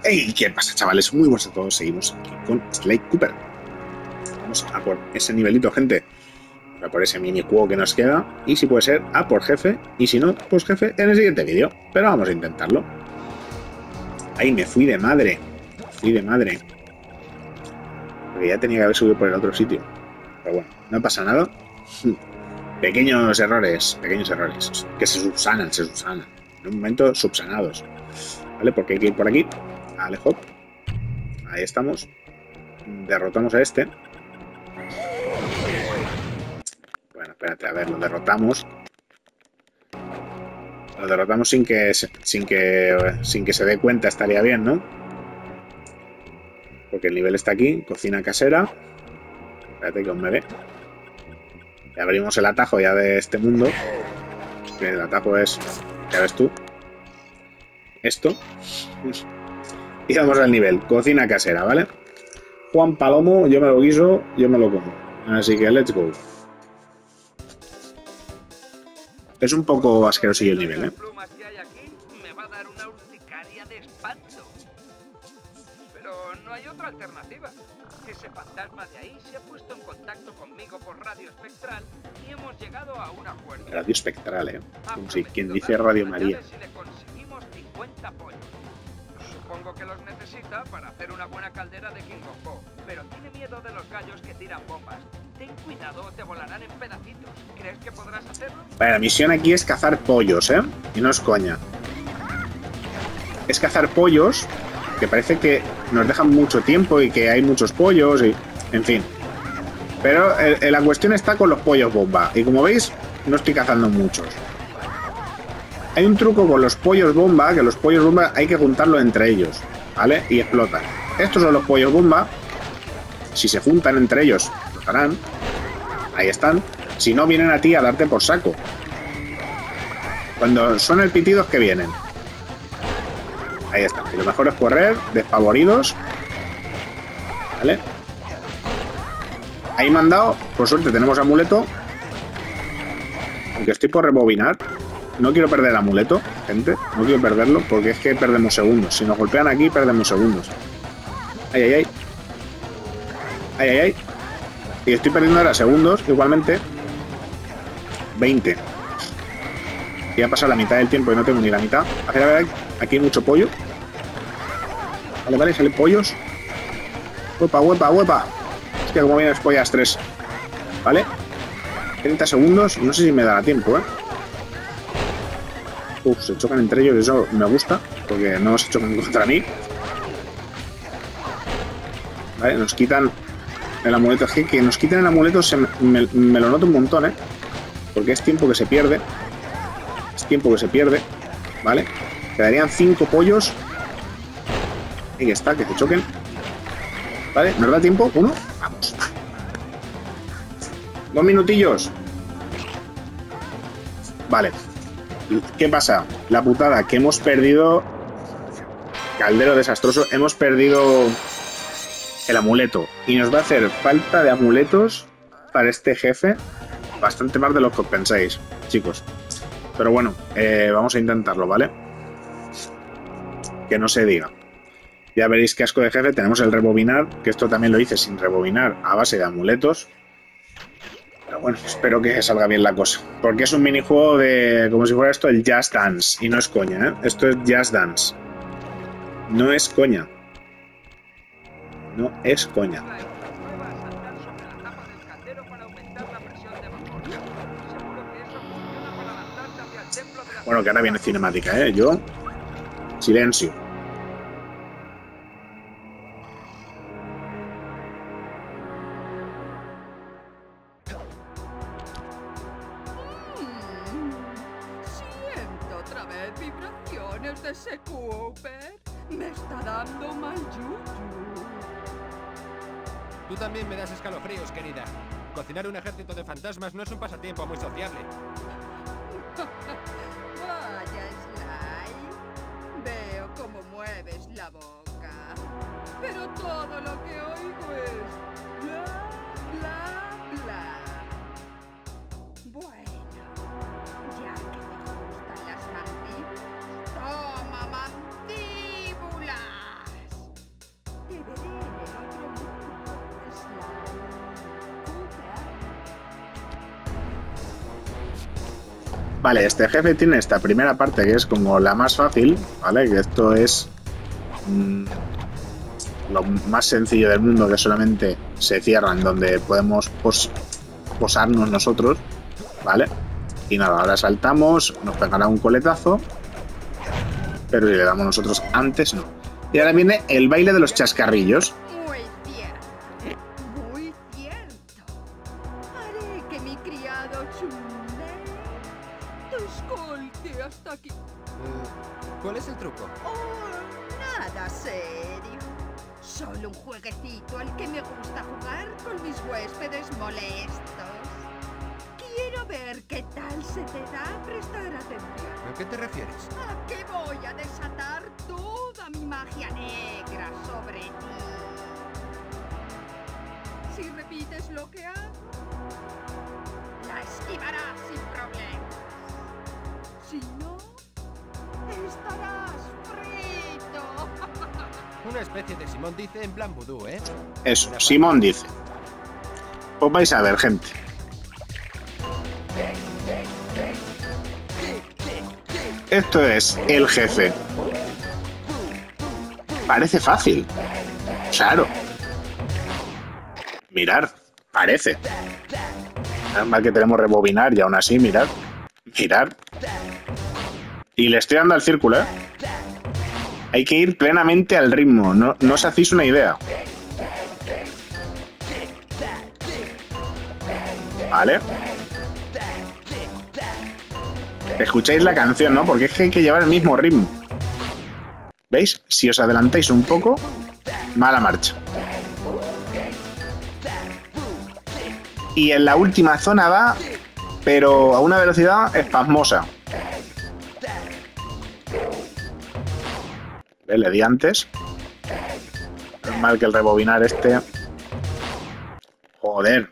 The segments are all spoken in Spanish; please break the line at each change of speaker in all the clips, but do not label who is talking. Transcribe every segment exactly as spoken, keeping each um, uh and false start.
¡Ey! ¿Qué pasa, chavales? Muy buenos a todos. Seguimos aquí con Sly Cooper. Vamos a por ese nivelito, gente. A por ese minijuego que nos queda. Y si puede ser, a por jefe. Y si no, pues jefe en el siguiente vídeo. Pero vamos a intentarlo. ¡Ay! Me fui de madre. Me fui de madre. Porque ya tenía que haber subido por el otro sitio. Pero bueno, no pasa nada. Pequeños errores. Pequeños errores. Que se subsanan, se subsanan. En un momento subsanados. ¿Vale? Porque hay que ir por aquí. Vale, hop. Ahí estamos. Derrotamos a este. Bueno, espérate, a ver, lo derrotamos. Lo derrotamos sin que sin que sin que se dé cuenta, estaría bien, ¿no? Porque el nivel está aquí, cocina casera. Espérate que aún me ve. Y abrimos el atajo ya de este mundo. Que el atajo es, ya ves tú, esto. Y vamos al nivel, cocina casera, ¿vale? Juan Palomo, yo me lo guiso, yo me lo como. Así que let's go. Es un poco asquerosillo el nivel, ¿eh?
Me va a dar una urticaria de espanto. Pero no hay otra alternativa. Ese fantasma de ahí se ha puesto en contacto conmigo por radio espectral y hemos llegado a un acuerdo.
Radio espectral, ¿eh? Como si quien dice Radio María.
Si le conseguimos cincuenta pollos. Supongo que los necesita para hacer una buena caldera de King of Ko, pero tiene miedo de los gallos que tiran bombas. Ten cuidado, te volarán en pedacitos. ¿Crees que podrás hacerlo?
Vale, la misión aquí es cazar pollos, ¿eh? Y no es coña. Es cazar pollos, que parece que nos dejan mucho tiempo y que hay muchos pollos y... En fin. Pero eh, la cuestión está con los pollos bomba. Y como veis, no estoy cazando muchos. Hay un truco con los pollos bomba, que los pollos bomba hay que juntarlos entre ellos, ¿vale? Y explotan. Estos son los pollos bomba. Si se juntan entre ellos, explotarán. Ahí están. Si no, vienen a ti a darte por saco. Cuando son el pitidos que vienen. Ahí están. Y lo mejor es correr, despavoridos. ¿Vale? Ahí me han dado. Por suerte tenemos amuleto. Aunque estoy por rebobinar. No quiero perder el amuleto, gente. No quiero perderlo porque es que perdemos segundos. Si nos golpean aquí, perdemos segundos. Ay, ay, ay. Ay, ay, ay. Y estoy perdiendo ahora segundos, igualmente. veinte. Y ha pasado la mitad del tiempo y no tengo ni la mitad. A ver, a ver, aquí hay mucho pollo. Vale, vale, salen pollos. Huepa, huepa, huepa. Hostia, como vienen las pollas tres. Vale. treinta segundos. No sé si me dará tiempo, ¿eh? Uf, se chocan entre ellos, eso me gusta, porque no se chocan contra mí. Vale, nos quitan el amuleto. Es que, que nos quiten el amuleto se me, me, me lo noto un montón, ¿eh? Porque es tiempo que se pierde. Es tiempo que se pierde. Vale. Quedarían cinco pollos. Ahí está, que se choquen. Vale, ¿nos da tiempo? ¿Uno? Vamos. Dos minutillos. Vale. ¿Qué pasa? La putada, que hemos perdido... Caldero desastroso. Hemos perdido el amuleto. Y nos va a hacer falta de amuletos para este jefe. Bastante más de lo que os pensáis, chicos. Pero bueno, eh, vamos a intentarlo, ¿vale? Que no se diga. Ya veréis qué asco de jefe. Tenemos el rebobinar, que esto también lo hice sin rebobinar, a base de amuletos. Pero bueno, espero que salga bien la cosa. Porque es un minijuego de... Como si fuera esto el Just Dance. Y no es coña, ¿eh? Esto es Just Dance. No es coña. No es coña. Bueno, que ahora viene cinemática, ¿eh? Yo... Silencio.
De ese Cooper me está dando mal yuyu.
Tú también me das escalofríos, querida. Cocinar un ejército de fantasmas no es un pasatiempo muy sociable.
Vaya, Sly. Veo cómo mueves la boca. Pero todo lo que oigo es bla, bla, bla. Bueno, ya que me gustan las mandíbulas, ¡toma mandíbula!
Vale, este jefe tiene esta primera parte que es como la más fácil, ¿vale? Que esto es mmm, lo más sencillo del mundo, que solamente se cierran donde podemos pos posarnos nosotros, ¿vale? Y nada, ahora saltamos, nos pegará un coletazo, pero si le damos nosotros antes, no. Y ahora viene el baile de los chascarrillos.
Muy cierto. Muy cierto. Haré que mi criado Chunde te escolte hasta aquí.
Uh, ¿Cuál es el truco?
Oh, nada serio. Solo un jueguecito al que me gusta jugar con mis huéspedes molestos. Quiero ver qué tal se te da prestar atención.
¿A qué te refieres?
¿A qué voy a desatar toda mi magia negra sobre ti? Si repites lo que hago, la esquivarás sin problemas. Si no, estarás frito.
Una especie de Simón dice en plan vudú, ¿eh?
Eso, Simón dice. Pues vais a ver, gente. Esto es el jefe. Parece fácil. Claro. Mirar, parece. Nada más que tenemos rebobinar y aún así, mirar. Mirar. Y le estoy dando al círculo, ¿eh? Hay que ir plenamente al ritmo. No, no os hacéis una idea. Vale. Escucháis la canción, ¿no? Porque es que hay que llevar el mismo ritmo. ¿Veis? Si os adelantáis un poco, mala marcha. Y en la última zona va, pero a una velocidad espasmosa. ¿Ves? Le di antes. Es mal que el rebobinar este... Joder.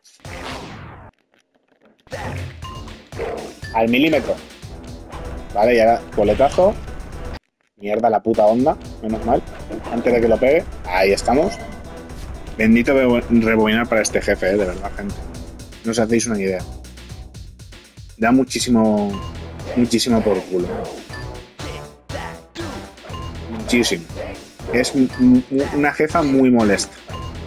Al milímetro. Vale, y ahora coletazo. Mierda la puta onda. Menos mal. Antes de que lo pegue. Ahí estamos. Bendito rebobinar para este jefe, eh, de verdad, gente. No os hacéis una idea. Da muchísimo... Muchísimo por culo. Muchísimo. Es una jefa muy molesta.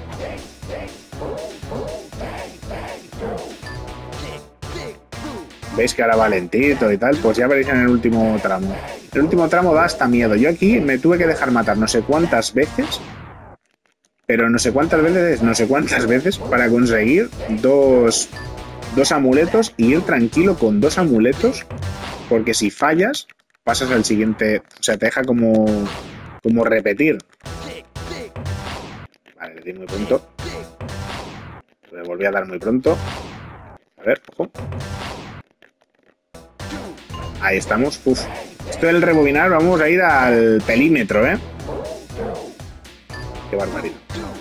Veis que ahora va lentito y tal, pues ya veréis en el último tramo. El último tramo da hasta miedo. Yo aquí me tuve que dejar matar no sé cuántas veces, pero no sé cuántas veces, no sé cuántas veces para conseguir dos, dos amuletos y ir tranquilo con dos amuletos, porque si fallas, pasas al siguiente, o sea, te deja como, como repetir. Vale, le di muy pronto. Le volví a dar muy pronto. A ver, ojo. Ahí estamos. Uf. Esto del rebobinar, vamos a ir al pelímetro, ¿eh? Qué barbaridad.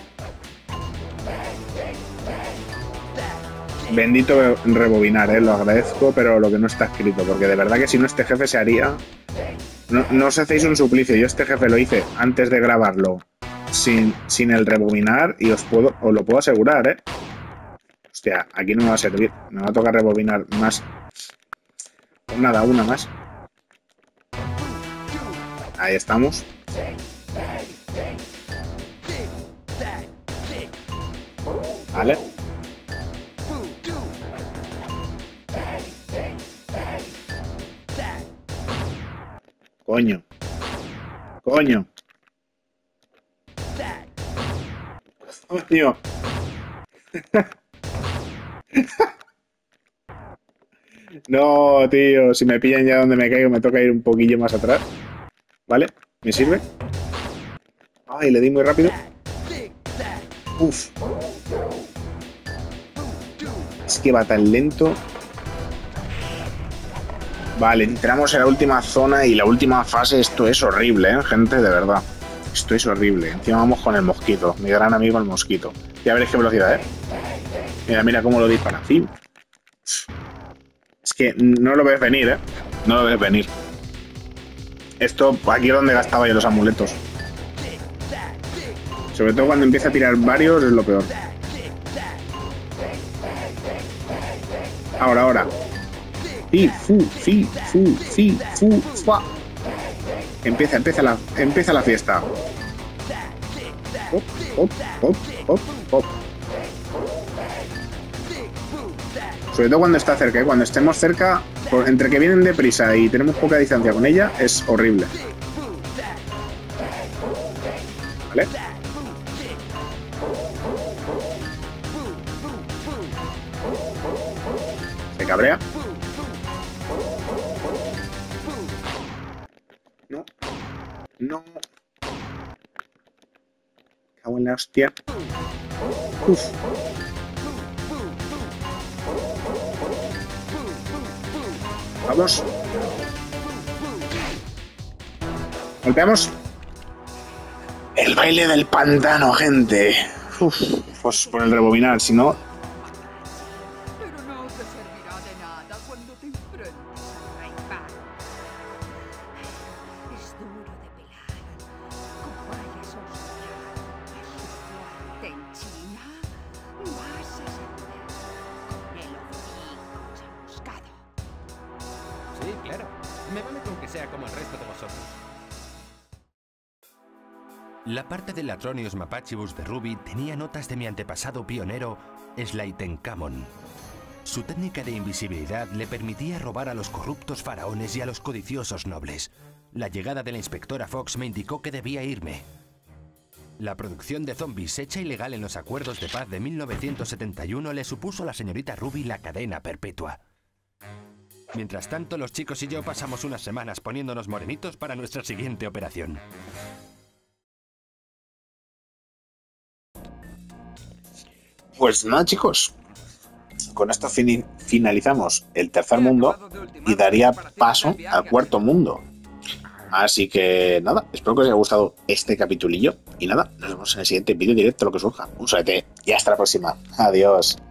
Bendito rebobinar, ¿eh? Lo agradezco, pero lo que no está escrito. Porque de verdad que si no, este jefe se haría... No, no os hacéis un suplicio. Yo este jefe lo hice antes de grabarlo sin, sin el rebobinar y os, puedo, os lo puedo asegurar, ¿eh? Hostia, aquí no me va a servir. Me va a tocar rebobinar más... Pues nada, una más. Ahí estamos. Vale. Coño. Coño. Coño. No, tío, si me pillan ya donde me caigo, me toca ir un poquillo más atrás. ¿Vale? ¿Me sirve? Ay, le di muy rápido. Uf. Es que va tan lento. Vale, entramos en la última zona y la última fase. Esto es horrible, ¿eh, gente? De verdad. Esto es horrible. Encima vamos con el mosquito. Mi gran amigo el mosquito. Ya veréis qué velocidad, ¿eh? Mira, mira cómo lo dispara. Sí. Es que no lo ves venir, ¿eh? No lo ves venir. Esto, aquí es donde gastaba yo los amuletos. Sobre todo cuando empieza a tirar varios, es lo peor. Ahora, ahora. Fi, fu, fi, fu, fi, fu, fa. Empieza, empieza la, empieza la fiesta. Hop, hop, hop, hop, hop. Sobre todo cuando está cerca, ¿eh? Cuando estemos cerca, por, entre que vienen deprisa y tenemos poca distancia con ella, es horrible. ¿Vale? Se cabrea. No. No. Cago en la hostia. Uf. Vamos. Golpeamos. El baile del pantano, gente. Uf, pues por el rebobinar, si no.
Pero no te servirá de nada cuando te enfrentes al Raypan. Es duro de pelar. Como hayas oscurado es fuerte en China, vas a ascender con el hocico chamuscado.
Sí, claro. Me vale con que sea como el resto de vosotros. La parte del Atronius Mapachibus de Ruby tenía notas de mi antepasado pionero, Slaitenkamon. Su técnica de invisibilidad le permitía robar a los corruptos faraones y a los codiciosos nobles. La llegada de la inspectora Fox me indicó que debía irme. La producción de zombies hecha ilegal en los acuerdos de paz de mil novecientos setenta y uno le supuso a la señorita Ruby la cadena perpetua. Mientras tanto, los chicos y yo pasamos unas semanas poniéndonos morenitos para nuestra siguiente operación.
Pues nada, chicos. Con esto fin finalizamos el tercer mundo y daría paso al cuarto mundo. Así que nada, espero que os haya gustado este capitulillo. Y nada, nos vemos en el siguiente vídeo directo, lo que surja. Un salete y hasta la próxima. Adiós.